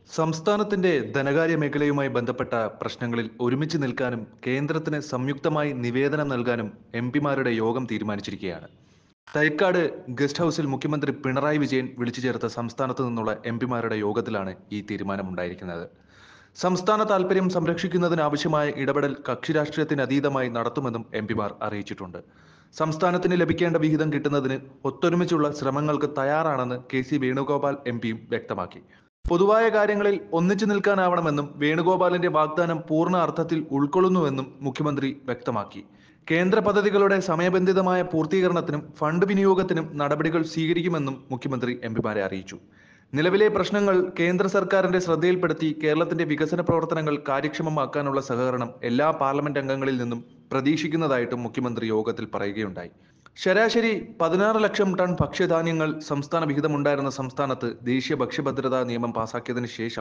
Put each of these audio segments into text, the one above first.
സംസ്ഥാനത്തിന്റെ ധനകാര്യ മേഖലയുമായി ബന്ധപ്പെട്ട പ്രശ്നങ്ങളിൽ ഒരുമിച്ച് നിൽക്കാനും കേന്ദ്രത്തിന് സംയുക്തമായി നിവേദനം നൽകാനും എംപിമാരുടെ യോഗം തീരുമാനിച്ചിരിക്കുകയാണ്. തൈക്കാട് ഗസ്റ്റ് ഹൗസിൽ മുഖ്യമന്ത്രി പിണറായി വിജയൻ വിളിച്ചു ചേർത്ത സംസ്ഥാനത്തു നിന്നുള്ള എംപിമാരുടെ യോഗത്തിലാണ് ഈ തീരുമാനമുണ്ടായിരിക്കുന്നത്. സംസ്ഥാന താൽപര്യം സംരക്ഷിക്കുന്നതിനാവശ്യമായ ഇടപെടൽ കക്ഷിരാഷ്ട്രീയത്തിന് അതീതമായി നടത്തുമെന്നും എംപിമാർ അറിയിച്ചിട്ടുണ്ട്. സംസ്ഥാനത്തിന് ലഭിക്കേണ്ട വിഹിതം കിട്ടുന്നതിന് ഒത്തൊരുമിച്ചുള്ള ശ്രമങ്ങൾക്ക് തയ്യാറാണെന്ന് കെ.സി. വേണുഗോപാൽ എംപിയും വ്യക്തമാക്കി. പൊതുവായ കാര്യങ്ങളിൽ ഒന്നിച്ചു നിൽക്കാനാവണമെന്നും വേണുഗോപാലിന്റെ വാഗ്ദാനം പൂർണ്ണ അർത്ഥത്തിൽ ഉൾക്കൊള്ളുന്നുവെന്നും മുഖ്യമന്ത്രി വ്യക്തമാക്കി. കേന്ദ്ര പദ്ധതികളുടെ സമയബന്ധിതമായ പൂർത്തീകരണത്തിനും ഫണ്ട് വിനിയോഗത്തിനും നടപടികൾ സ്വീകരിക്കുമെന്നും മുഖ്യമന്ത്രി എംപിമാരെ അറിയിച്ചു. നിലവിലെ പ്രശ്നങ്ങൾ കേന്ദ്ര സർക്കാരിന്റെ ശ്രദ്ധയിൽപ്പെടുത്തി കേരളത്തിന്റെ വികസന പ്രവർത്തനങ്ങൾ കാര്യക്ഷമമാക്കാനുള്ള സഹകരണം എല്ലാ പാർലമെന്റ് അംഗങ്ങളിൽ നിന്നും പ്രതീക്ഷിക്കുന്നതായിട്ടും മുഖ്യമന്ത്രി യോഗത്തിൽ പറയുകയുണ്ടായി. ശരാശരി 16 ലക്ഷം ടൺ ഭക്ഷ്യധാന്യങ്ങൾ സംസ്ഥാന വിഹിതമുണ്ടായിരുന്ന സംസ്ഥാനത്ത് ദേശീയ ഭക്ഷ്യഭദ്രതാ നിയമം പാസാക്കിയതിനു ശേഷം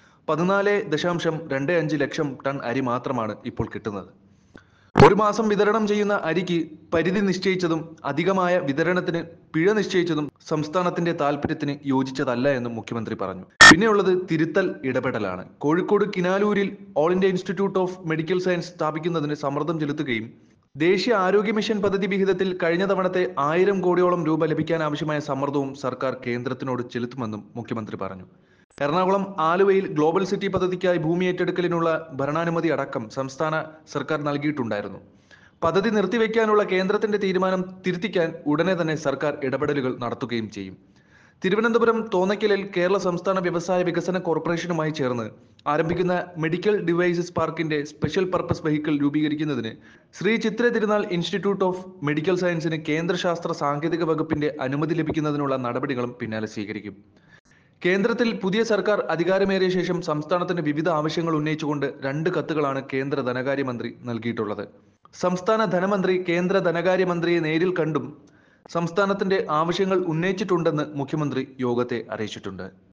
14.25 ലക്ഷം ടൺ അരി മാത്രമാണ് ഇപ്പോൾ കിട്ടുന്നത്. ഒരു മാസം വിതരണം ചെയ്യുന്ന അരിക്ക് പരിധി നിശ്ചയിച്ചതും അധികമായ വിതരണത്തിന് പിഴ നിശ്ചയിച്ചതും സംസ്ഥാനത്തിന്റെ താൽപര്യത്തിന് യോജിച്ചതല്ല എന്നും മുഖ്യമന്ത്രി പറഞ്ഞു. പിന്നെയുള്ളത് തിരുത്തൽ ഇടപെടലാണ്. കോഴിക്കോട് കിനാലൂരിൽ All India Institute of Medical Science സ്ഥാപിക്കുന്നതിന് സമ്മർദ്ദം ചെലുത്തുകയും ദേശീയ ആരോഗ്യ മിഷൻ പദ്ധതി വിഹിതത്തിൽ കഴിഞ്ഞ തവണത്തെ 1000 കോടിയോളം രൂപ ലഭിക്കാൻ ആവശ്യമായ സമ്മർദ്ദവും സർക്കാർ കേന്ദ്രത്തിനോട് ചെലുത്തുമെന്നും മുഖ്യമന്ത്രി പറഞ്ഞു. എറണാകുളം ആലുവയിൽ ഗ്ലോബൽ സിറ്റി പദ്ധതിക്കായി ഭൂമി ഏറ്റെടുക്കലിനുള്ള ഭരണാനുമതി അടക്കം സംസ്ഥാന സർക്കാർ നൽകിയിട്ടുണ്ടായിരുന്നു. പദ്ധതി നിർത്തിവെക്കാനുള്ള കേന്ദ്രത്തിന്റെ തീരുമാനം തിരുത്തിക്കാൻ ഉടനെ തന്നെ സർക്കാർ ഇടപെടലുകൾ നടത്തുകയും ചെയ്യും. തിരുവനന്തപുരം തോന്നയ്ക്കലിൽ കേരള സംസ്ഥാന വ്യവസായ വികസന കോർപ്പറേഷനുമായി ചേർന്ന് ആരംഭിക്കുന്ന മെഡിക്കൽ ഡിവൈസസ് പാർക്കിന്റെ സ്പെഷ്യൽ പർപ്പസ് വെഹിക്കിൾ രൂപീകരിക്കുന്നതിന് ശ്രീ ചിത്ര തിരുനാൾ ഇൻസ്റ്റിറ്റ്യൂട്ട് ഓഫ് മെഡിക്കൽ സയൻസിന് കേന്ദ്ര ശാസ്ത്ര സാങ്കേതിക വകുപ്പിന്റെ അനുമതി ലഭിക്കുന്നതിനുള്ള നടപടികളും പിന്നാലെ സ്വീകരിക്കും. കേന്ദ്രത്തിൽ പുതിയ സർക്കാർ അധികാരമേറിയ ശേഷം സംസ്ഥാനത്തിന് വിവിധ ആവശ്യങ്ങൾ ഉന്നയിച്ചുകൊണ്ട് 2 കത്തുകളാണ് കേന്ദ്ര ധനകാര്യമന്ത്രി നൽകിയിട്ടുള്ളത്. സംസ്ഥാന ധനമന്ത്രി കേന്ദ്ര ധനകാര്യമന്ത്രിയെ നേരിൽ കണ്ടും സംസ്ഥാനത്തിന്റെ ആവശ്യങ്ങൾ ഉന്നയിച്ചിട്ടുണ്ടെന്ന് മുഖ്യമന്ത്രി യോഗത്തെ അറിയിച്ചിട്ടുണ്ട്.